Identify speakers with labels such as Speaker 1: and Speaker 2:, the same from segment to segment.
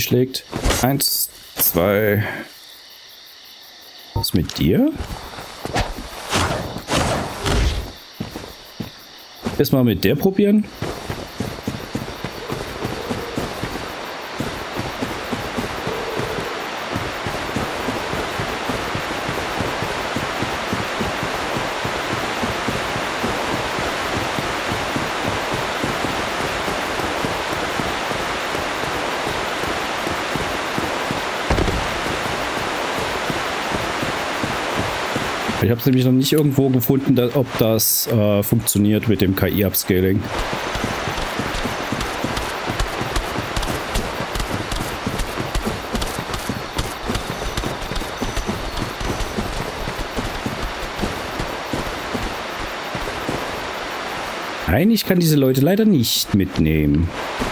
Speaker 1: aufgeschlägt. 1, 2. Was ist mit dir? Erstmal mit der probieren. Ich habe es nämlich noch nicht irgendwo gefunden, ob das funktioniert mit dem KI-Upscaling. Nein, ich kann diese Leute leider nicht mitnehmen.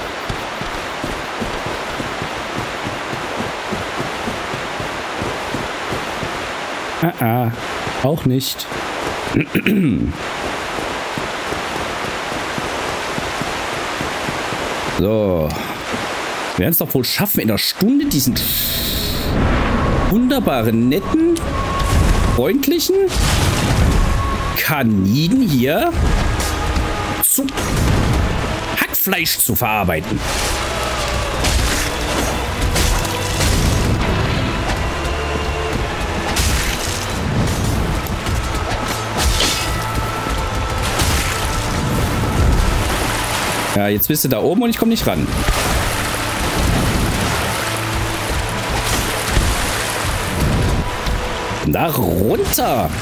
Speaker 1: Auch nicht. So. Wir werden es doch wohl schaffen, in einer Stunde diesen wunderbaren, netten, freundlichen Kaniden hier zu Hackfleisch zu verarbeiten. Ja, jetzt bist du da oben und ich komme nicht ran. Da runter!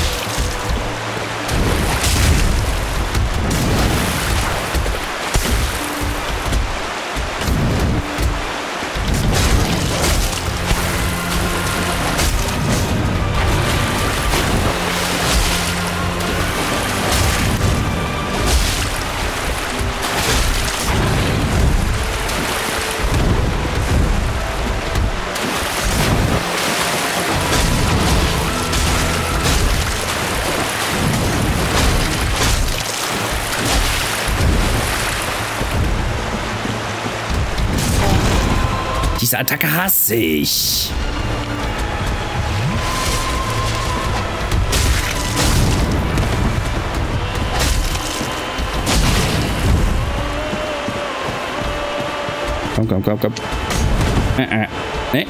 Speaker 1: Diese Attacke hasse ich. Komm, komm, komm, komm. Nee.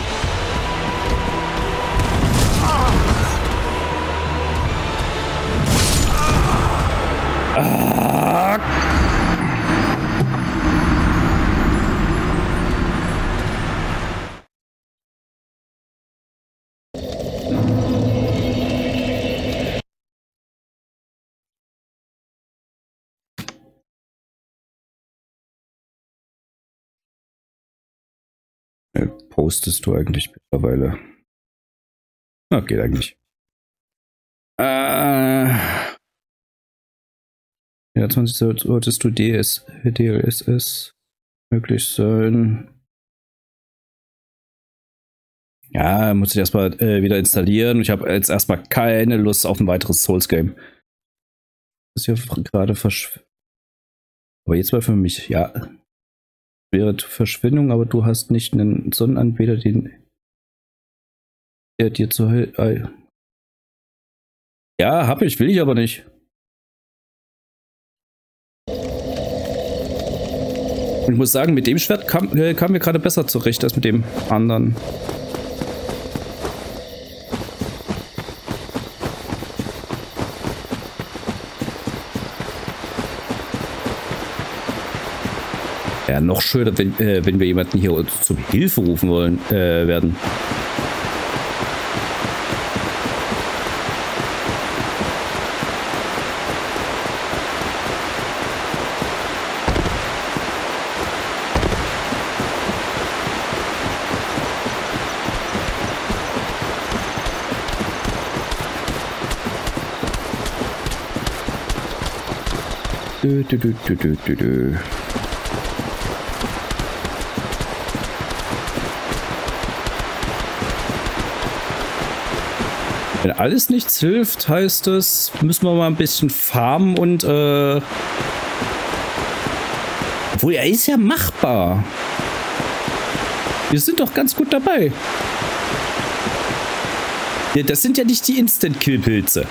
Speaker 1: Postest du eigentlich mittlerweile? Na, geht eigentlich. Ja, 20 solltest du DLSS möglich sein. Ja, muss ich erstmal wieder installieren. Ich habe jetzt erstmal keine Lust auf ein weiteres Souls-Game. Das ist ja gerade aber jetzt mal für mich, ja. Wäre Verschwendung, aber du hast nicht einen Sonnenanbeter, der dir zu helfen. Ja, hab ich, will ich aber nicht. Und ich muss sagen, mit dem Schwert kam mir gerade besser zurecht als mit dem anderen. Ja, noch schöner, wenn wir jemanden hier zur Hilfe rufen wollen werden. Wenn alles nichts hilft, heißt es, müssen wir mal ein bisschen farmen und obwohl er ist ja machbar. Wir sind doch ganz gut dabei. Ja, das sind ja nicht die Instant-Kill-Pilze.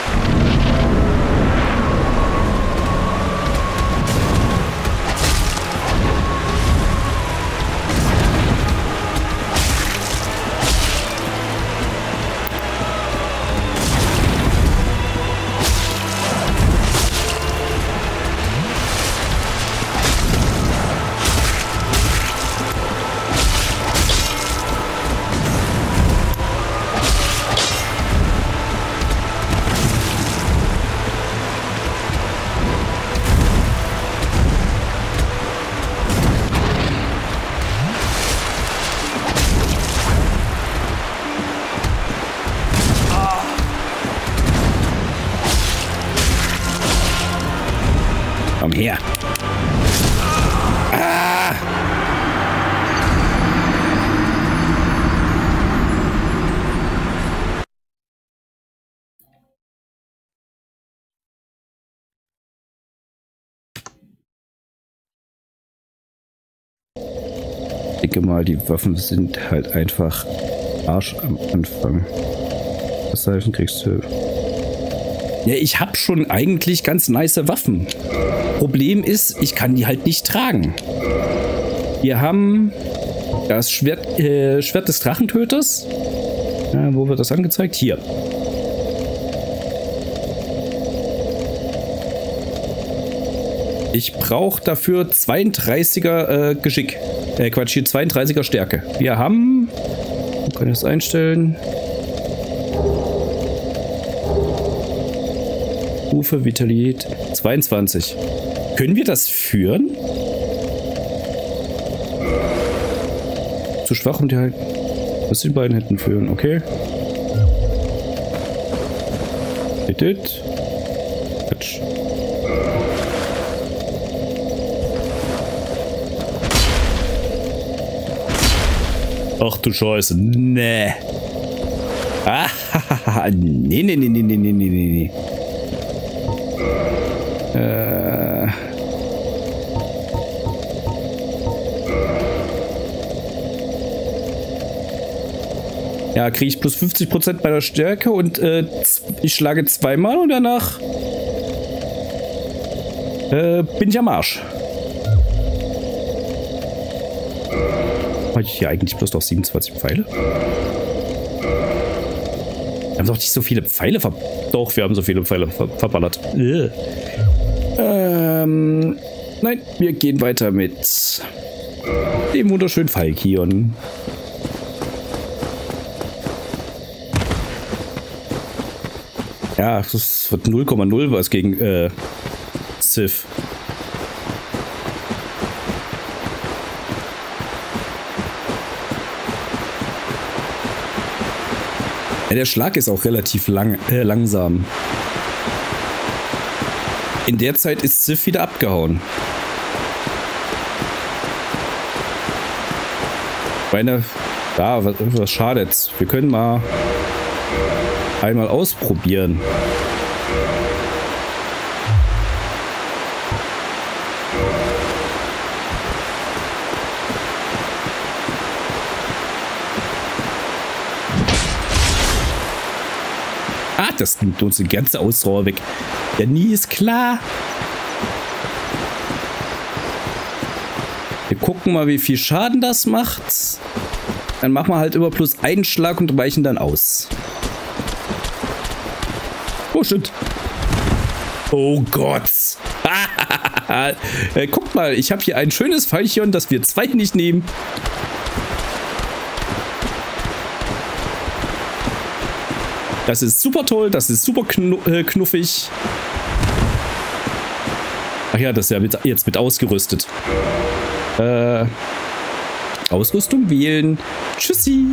Speaker 1: Komm her. Ah! Ich denke mal, die Waffen sind halt einfach Arsch am Anfang. Was helfen kriegst du? Ja, ich habe schon eigentlich ganz nice Waffen. Problem ist, ich kann die halt nicht tragen. Wir haben das Schwert des Drachentöters. Wo wird das angezeigt? Hier. Ich brauche dafür 32er Geschick. Quatsch, hier 32er Stärke. Wir haben... Wir können das einstellen. Stufe Vitalität 22. Können wir das führen? Zu schwach, um die halt... Was die beiden hätten führen, okay. Bitte. Quatsch. Ach du Scheiße. Nee. Ah, nee. Ja, kriege ich plus 50% bei der Stärke und ich schlage zweimal und danach bin ich am Arsch. Habe ich hier eigentlich bloß noch 27 Pfeile? Wir haben doch nicht so viele Pfeile Doch, wir haben so viele Pfeile verballert. Nein, wir gehen weiter mit dem wunderschönen Falkion. Ja, das wird 0,0 was gegen Sith. Ja, der Schlag ist auch relativ langsam. In der Zeit ist Sith wieder abgehauen. Meine, ja, was schadet's? Wir können mal einmal ausprobieren. Ah, das nimmt uns die ganze Ausdauer weg. Ja, nie ist klar. Wir gucken mal, wie viel Schaden das macht. Dann machen wir halt immer plus einen Schlag und weichen dann aus. Oh, shit. Oh Gott. Guckt mal, ich habe hier ein schönes Pfeilchen, das wir zwei nicht nehmen. Das ist super toll, das ist super knuffig. Ach ja, das ist ja jetzt mit ausgerüstet. Ausrüstung wählen. Tschüssi.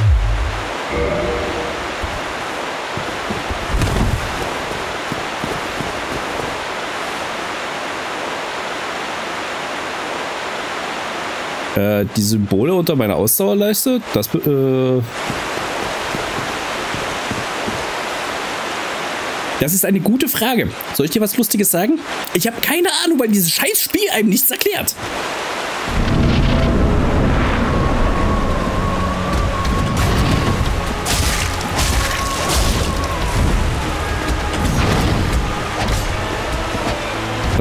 Speaker 1: Die Symbole unter meiner Ausdauerleiste, das ist eine gute Frage. Soll ich dir was Lustiges sagen? Ich habe keine Ahnung, weil dieses scheiß Spiel einem nichts erklärt.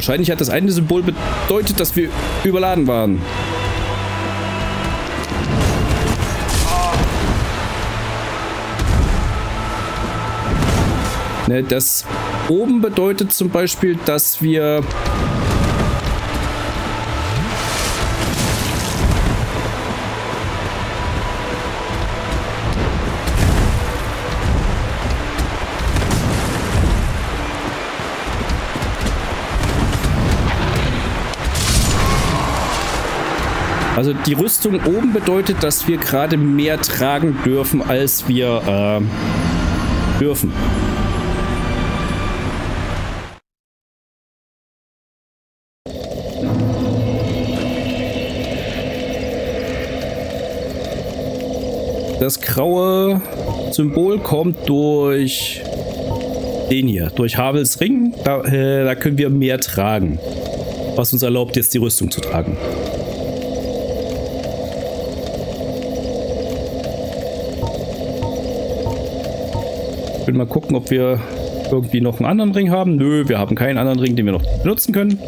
Speaker 1: Wahrscheinlich hat das eine Symbol bedeutet, dass wir überladen waren. Ne, das oben bedeutet zum Beispiel, dass wir also die Rüstung oben bedeutet, dass wir gerade mehr tragen dürfen, als wir dürfen. Das graue Symbol kommt durch den hier, durch Havels Ring. Da können wir mehr tragen, was uns erlaubt, jetzt die Rüstung zu tragen. Ich will mal gucken, ob wir irgendwie noch einen anderen Ring haben. Nö, wir haben keinen anderen Ring, den wir noch benutzen können.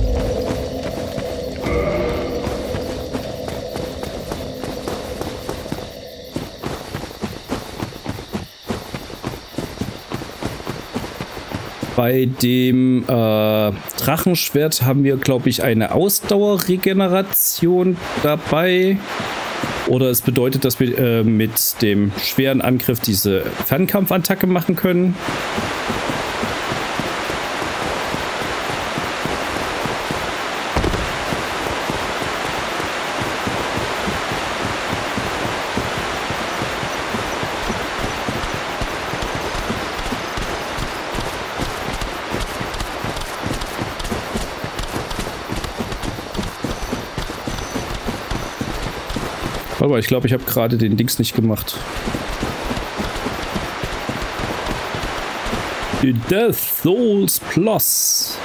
Speaker 1: Bei dem Drachenschwert haben wir, glaube ich, eine Ausdauerregeneration dabei. Oder es bedeutet, dass wir mit dem schweren Angriff diese Fernkampfattacke machen können. Aber ich glaube, ich habe gerade den Dings nicht gemacht. Die Death Souls Plus.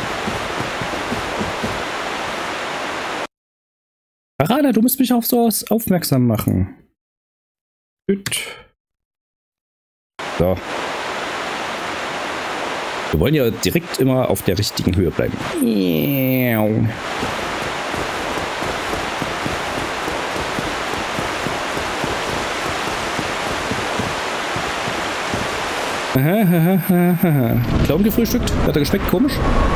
Speaker 1: Arana, du musst mich auf sowas aufmerksam machen. Gut. So. Wir wollen ja direkt immer auf der richtigen Höhe bleiben. Clown gefrühstückt? Hat er geschmeckt? Komisch.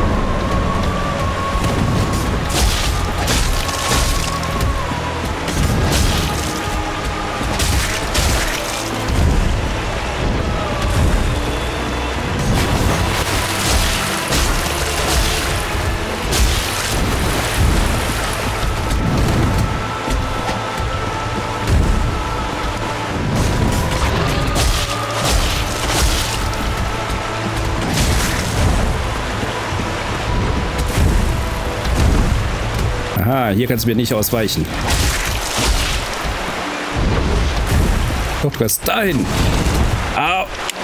Speaker 1: Aha, hier kannst du mir nicht ausweichen. Guck, was dahin. Au.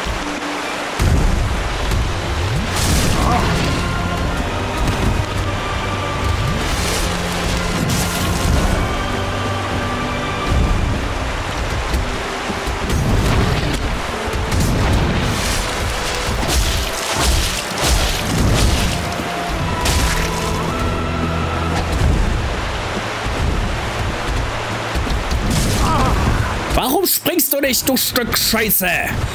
Speaker 1: Warum springst du nicht, du Stück Scheiße?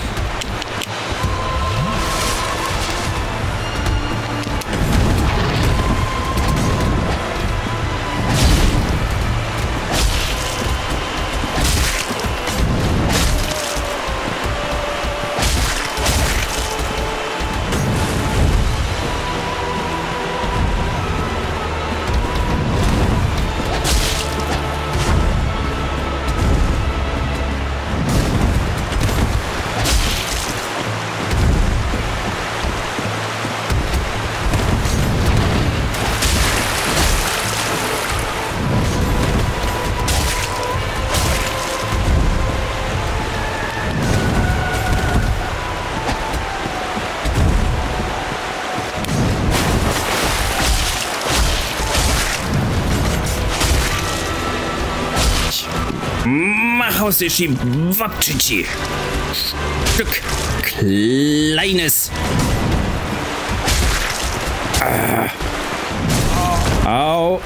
Speaker 1: Mach aus dir schieben. Wapchichi. Stück kleines Au.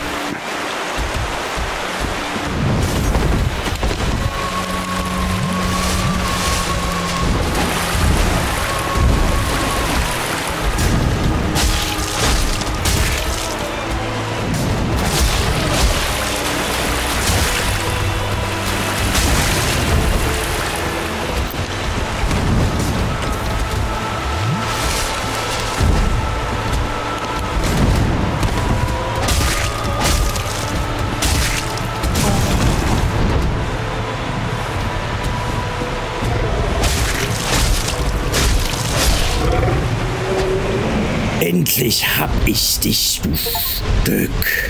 Speaker 1: Endlich hab ich dich, du Stück.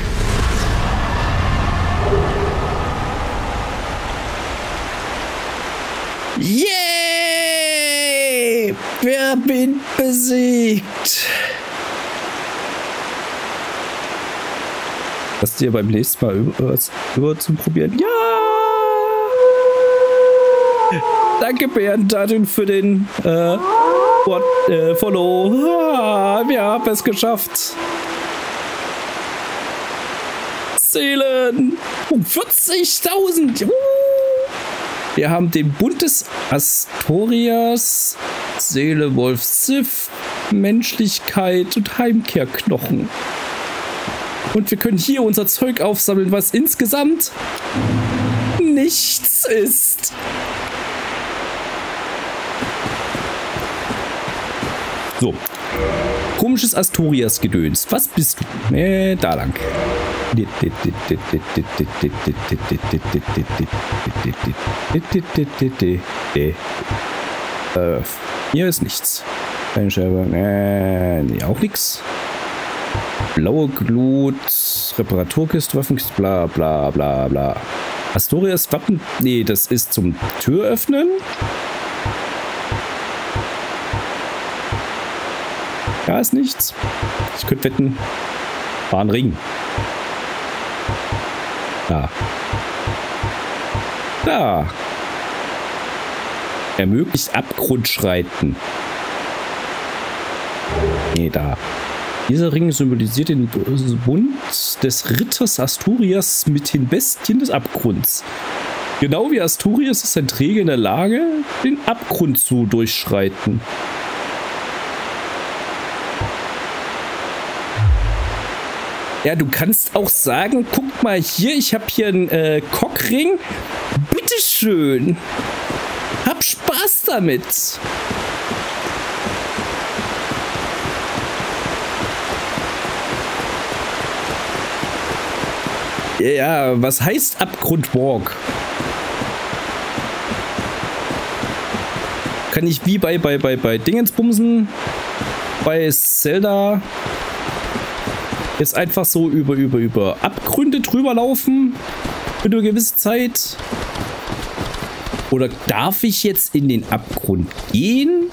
Speaker 1: Yay! Wer bin besiegt? Hast du dir beim nächsten Mal über zum Probieren? Ja! Danke, Bernd, für den Follow. Wir haben es geschafft. Seelen. 40.000. Wir haben den Bund des Astorias, Seele Wolf Sif, Menschlichkeit und Heimkehrknochen. Und wir können hier unser Zeug aufsammeln, was insgesamt nichts ist. So. Komisches Asturias-Gedöns. Was bist du? Da lang. Hier ist nichts. Eine Scherbe. Nee, auch nichts. Blaue Glut. Reparaturkiste, Waffenkiste, bla bla bla bla. Asturias Wappen. Nee, das ist zum Türöffnen. Da ist nichts. Ich könnte wetten. War ein Ring. Da. Da. Ermöglicht Abgrundschreiten. Nee, da. Dieser Ring symbolisiert den Bund des Ritters Asturias mit den Bestien des Abgrunds. Genau wie Asturias ist sein Träger in der Lage, den Abgrund zu durchschreiten. Ja, du kannst auch sagen, guck mal hier, ich habe hier einen Cockring. Bitteschön. Hab Spaß damit. Ja, was heißt Abgrundwalk? Kann ich wie bei Dingensbumsen, bei Zelda jetzt einfach so über Abgründe drüber laufen für eine gewisse Zeit? Oder darf ich jetzt in den Abgrund gehen?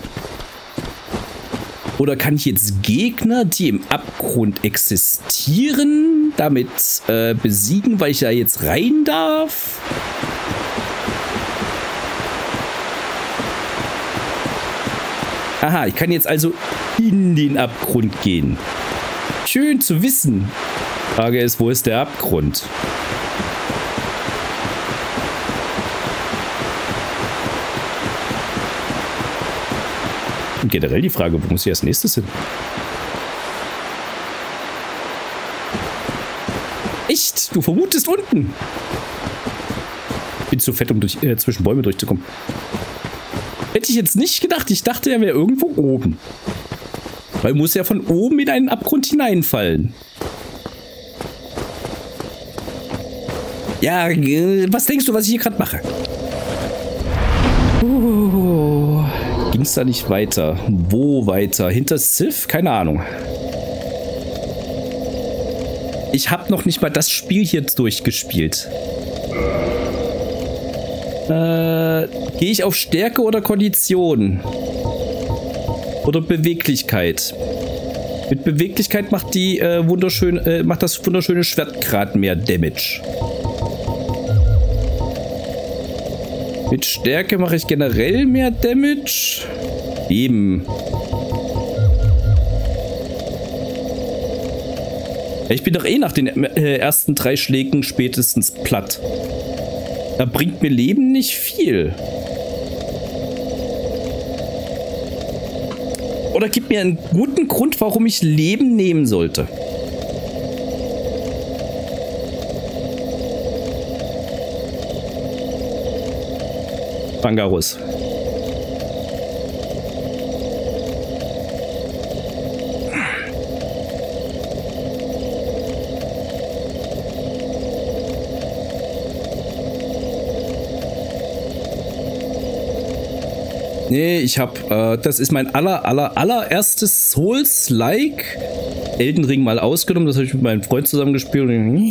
Speaker 1: Oder kann ich jetzt Gegner, die im Abgrund existieren, damit besiegen, weil ich da jetzt rein darf? Aha, ich kann jetzt also in den Abgrund gehen. Schön zu wissen. Frage ist, wo ist der Abgrund? Und generell die Frage, wo muss ich als nächstes hin? Echt? Du vermutest unten? Bin zu fett, um zwischen Bäume durchzukommen. Hätte ich jetzt nicht gedacht. Ich dachte, er wäre irgendwo oben. Weil muss ja von oben in einen Abgrund hineinfallen. Ja, was denkst du, was ich hier gerade mache? Ging es da nicht weiter? Wo weiter? Hinter Sif? Keine Ahnung. Ich habe noch nicht mal das Spiel hier durchgespielt. Gehe ich auf Stärke oder Kondition? Oder Beweglichkeit? Mit Beweglichkeit macht macht das wunderschöne Schwert gerade mehr Damage. Mit Stärke mache ich generell mehr Damage. Eben. Ich bin doch eh nach den ersten 3 Schlägen spätestens platt. Da bringt mir Leben nicht viel. Oder gib mir einen guten Grund, warum ich Leben nehmen sollte. Bangarus. Nee, ich hab, das ist mein allererstes Souls-like. Elden Ring mal ausgenommen, das habe ich mit meinem Freund zusammen gespielt.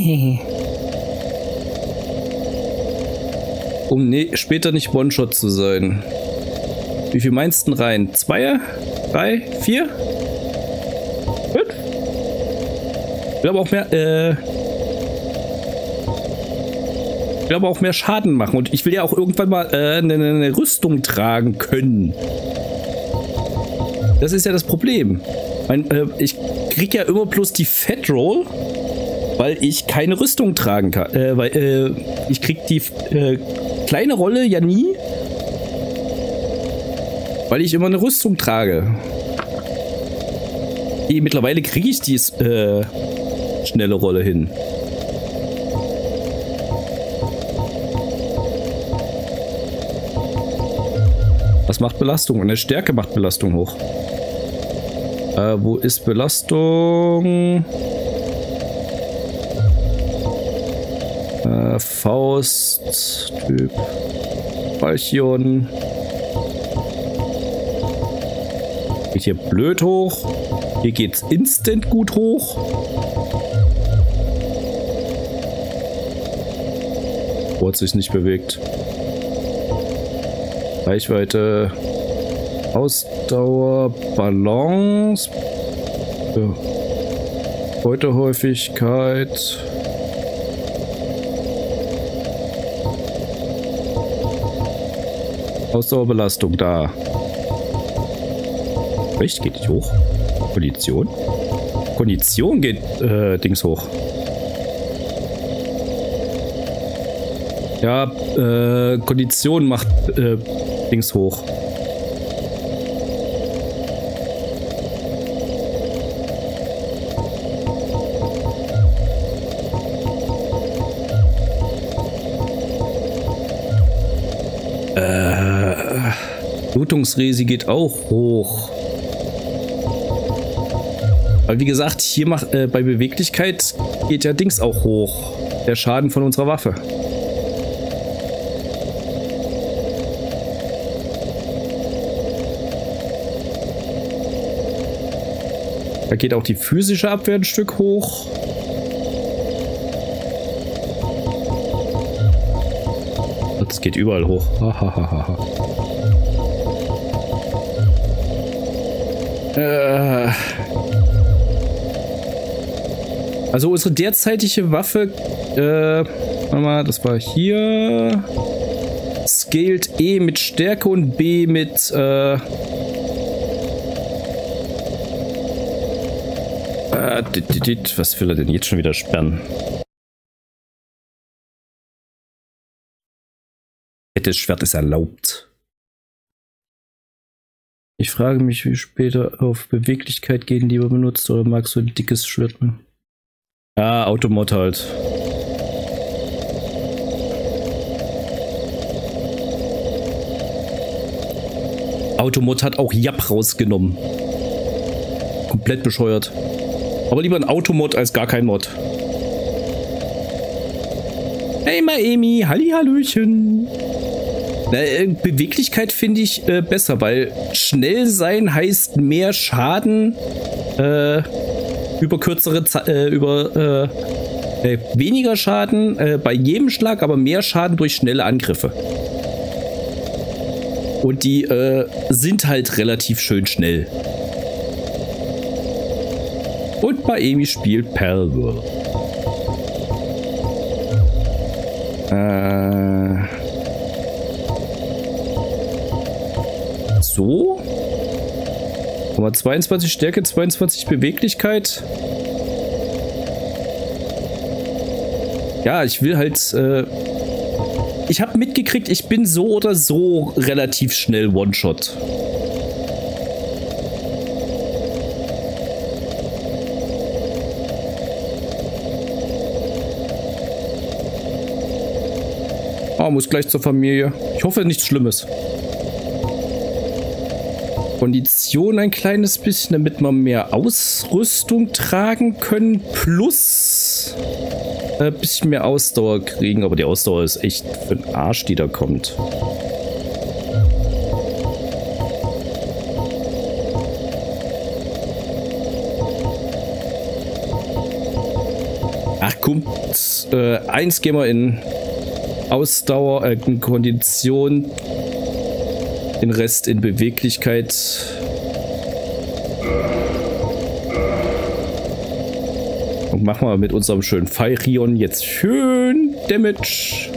Speaker 1: Um später nicht One-Shot zu sein. Wie viel meinst du denn rein? 2, 3, 4? 5? Ich will aber auch mehr, ich will aber auch mehr Schaden machen und ich will ja auch irgendwann mal eine Rüstung tragen können. Das ist ja das Problem. Ich krieg ja immer bloß die Fat Roll, weil ich keine Rüstung tragen kann. Ich krieg die kleine Rolle ja nie, weil ich immer eine Rüstung trage. Mittlerweile kriege ich die schnelle Rolle hin. Was macht Belastung? Und eine Stärke macht Belastung hoch. Wo ist Belastung? Faust, Typ, Balchion. Geht hier blöd hoch. Hier geht's instant gut hoch. Wo hat sich nicht bewegt? Reichweite, Ausdauer, Balance, Beutehäufigkeit. Ausdauerbelastung da. Echt? Geht nicht hoch? Kondition? Kondition geht Dings hoch. Ja, Kondition macht Dings hoch. Blutungsresi geht auch hoch. Weil wie gesagt, hier bei Beweglichkeit geht ja Dings auch hoch. Der Schaden von unserer Waffe. Da geht auch die physische Abwehr ein Stück hoch. Das geht überall hoch. Also unsere derzeitige Waffe, warte mal, das war hier. Scaled E mit Stärke und B mit was will er denn jetzt schon wieder sperren? Fettes Schwert ist erlaubt. Ich frage mich, wie später auf Beweglichkeit gehen lieber benutzt oder magst du ein dickes Schwert? Ah, Automod halt. Automod hat auch Jap rausgenommen. Komplett bescheuert. Aber lieber ein Automod als gar kein Mod. Hey Maemi, Hallihallöchen. Beweglichkeit finde ich besser, weil schnell sein heißt mehr Schaden über kürzere Zeit, weniger Schaden bei jedem Schlag, aber mehr Schaden durch schnelle Angriffe. Und die sind halt relativ schön schnell. Und Maemi spielt Palworld. So. Aber 22 Stärke, 22 Beweglichkeit. Ja, ich will halt, ich habe mitgekriegt, ich bin so oder so relativ schnell One-Shot. Oh, muss gleich zur Familie. Ich hoffe, nichts Schlimmes. Kondition ein kleines bisschen, damit wir mehr Ausrüstung tragen können. Plus ein bisschen mehr Ausdauer kriegen. Aber die Ausdauer ist echt für den Arsch, die da kommt. Ach komm, eins gehen wir in Ausdauer, in Kondition, den Rest in Beweglichkeit. Und machen wir mit unserem schönen Phyrion jetzt schön Damage.